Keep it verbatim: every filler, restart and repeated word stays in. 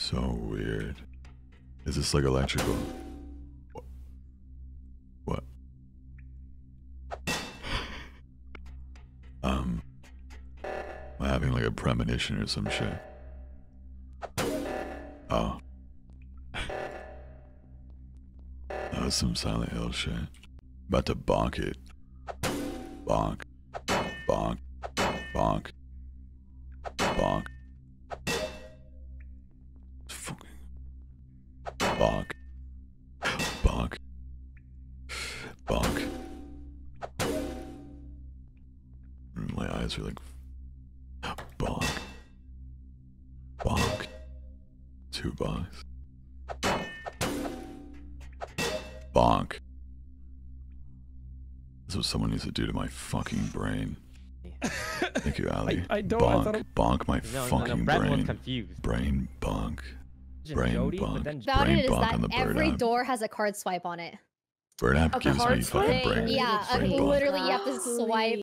So weird. Is this like electrical? What? Um, am I having like a premonition or some shit? Oh. That was some Silent Hill shit. About to bonk it. Bonk. Bonk. Bonk. Bonk. Fucking. Bonk. Bonk. Bonk. My eyes are like. Bonk. Bonk. Two bonks. Bonk. That's what someone needs to do to my fucking brain. Thank you, Ali. I, I don't. Bonk. I thought it... Bonk my No, fucking no, no, Brad brain. was confused. Brain bonk. Brain Jody, bonk. but then- About Brain it is bonk that on the bird every app. door has a card swipe on it. Bird app A gives card me swipe? fucking brain. Yeah, brain okay, bonk. literally you have to swipe